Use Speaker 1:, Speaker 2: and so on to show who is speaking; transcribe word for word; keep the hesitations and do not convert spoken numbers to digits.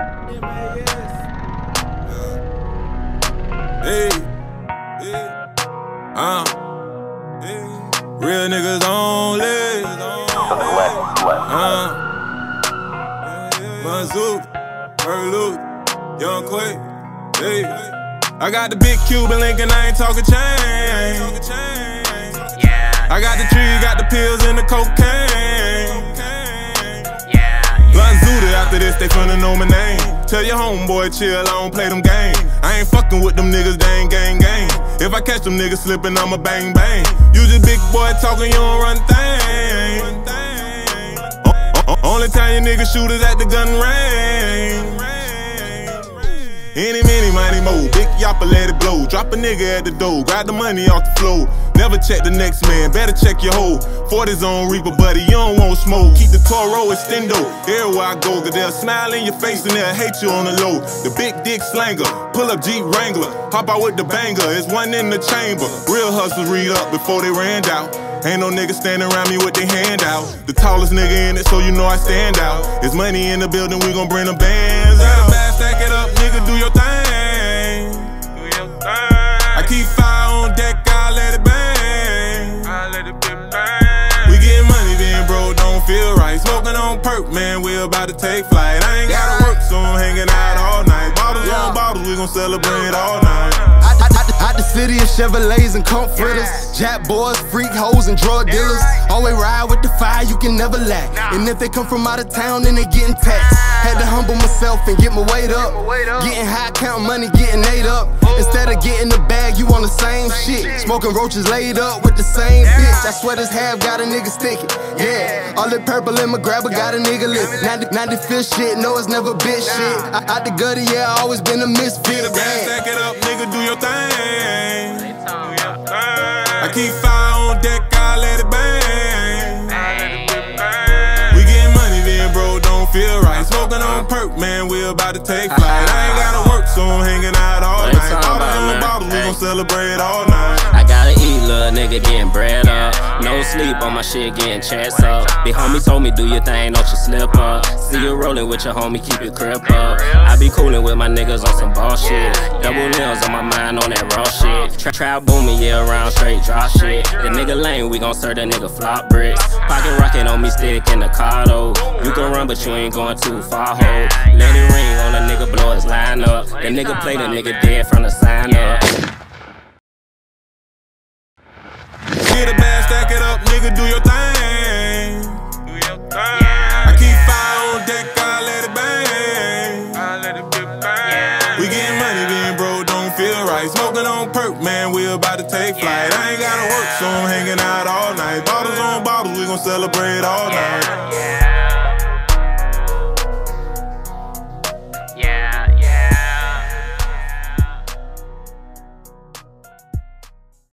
Speaker 1: Hey, hey, uh, hey. Real niggas only, uh, Manzook, Merluke, Young Quake, hey. I got the big Cuban link and I ain't talking chain. I got the tree, got the pills and the cocaine. Blunt Zuda, after this they finna know my name. Tell your homeboy chill, I don't play them games. I ain't fucking with them niggas, they ain't gang gang. If I catch them niggas slipping, I'ma bang bang. You just big boy talking, you don't run thing. Only time you niggas shoot is at the gun range. Any, many, mighty, mo. Big yapper, let it blow. Drop a nigga at the door, grab the money off the floor. Never check the next man, better check your hoe. forties on Reaper, buddy, you don't want smoke. Keep the Toro extendo, everywhere I go, cause they'll smile in your face and they'll hate you on the low. The big dick slanger, pull up Jeep Wrangler, hop out with the banger, it's one in the chamber. Real hustlers read up before they ran out. Ain't no nigga standing around me with their hand out. The tallest nigga in it, so you know I stand out. There's money in the building, we gon' bring the bands out. Bad, stack it up, nigga, do your thing. Do your thing. I keep fire on deck, I let it bang. I let it bang. We getting money, then bro, don't feel right. Smoking on perk, man, we about to take flight. I ain't gotta work, so I'm hanging out all night. Bottles yeah. on bottles, we gon' celebrate all night.
Speaker 2: Out the city of Chevrolets and comforters, jack boys, freak hoes, and drug dealers. Always ride with the fire, you can never lack. And if they come from out of town, then they getting taxed. Had to humble myself and get my weight up. Getting high, counting money, getting ate up. Instead of getting the bag, you on the same shit. Smoking roaches laid up with the same bitch. I swear this half got a nigga sticky. Yeah, all that purple in my grabber got a nigga lit. ninety-fifth shit, no, it's never bitch shit. Out the gutter, yeah, I always been a misfit.
Speaker 1: Stack it up, nigga, do your thing. I keep fire on deck, I let it bang. We getting money, then bro, don't feel right. Smoking on perk, man, we about to take flight. I ain't gotta work, so I'm hanging out all night. Bottles on bottles, we gon' celebrate all night.
Speaker 3: I gotta eat, little nigga, getting bread up. No sleep on my shit, getting chest up. Big homie told me, do your thing, don't you slip up. See you rolling with your homie, keep your crib up. I be coolin' with my niggas on some ball shit. Double M's on my mind on that raw shit. Tra Trap booming, yeah, around straight drop shit. The nigga lame, we gon' serve the nigga flop bricks. Pocket rocket on me, stick in the car though. You can run, but you ain't going too far, ho. Let it ring on a nigga, blow his line up. The nigga play the nigga dead from the sign up.
Speaker 1: Get a bag, stack it up, nigga, do your thing. Do your thing. I keep fire on deck, I let it bang. I let it bang. We getting money, then bro, don't feel right. Smoking on perk, man, we about to take flight. I ain't gotta work, so I'm hanging out all night. Bottles on bottles, we gon' celebrate all night.